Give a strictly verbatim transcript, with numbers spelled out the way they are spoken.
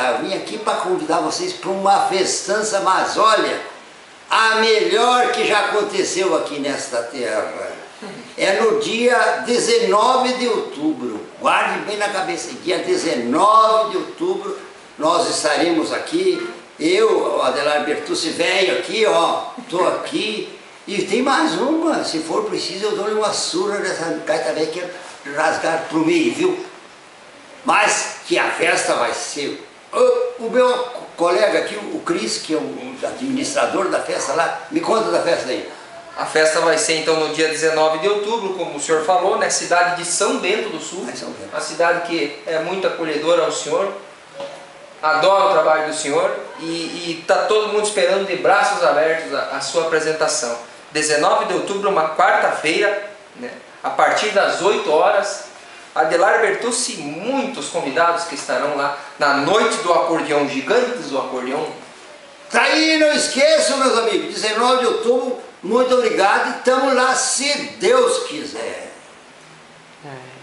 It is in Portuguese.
eu vim aqui para convidar vocês para uma festança, mas olha, a melhor que já aconteceu aqui nesta terra. É no dia dezenove de outubro, guarde bem na cabeça, dia dezenove de outubro, nós estaremos aqui, eu, o Adelar Bertucci, velho aqui, ó, estou aqui, e tem mais uma, se for preciso eu dou-lhe uma surra dessa gaita velha que rasgar pro meio, viu? Mas que a festa vai ser, o, o meu colega aqui, o Cris, que é o administrador da festa lá, me conta da festa aí. A festa vai ser então no dia dezenove de outubro, como o senhor falou, na cidade de São Bento do Sul. É São Bento. Uma cidade que é muito acolhedora ao senhor, adora o trabalho do senhor e está todo mundo esperando de braços abertos a, a sua apresentação. dezenove de outubro, uma quarta-feira, né, a partir das oito horas, Adelar Bertucci e muitos convidados que estarão lá na noite do acordeão, gigantes do acordeão. Tá aí, não esqueçam, meus amigos, dezenove de outubro, muito obrigado e estamos lá se Deus quiser. É.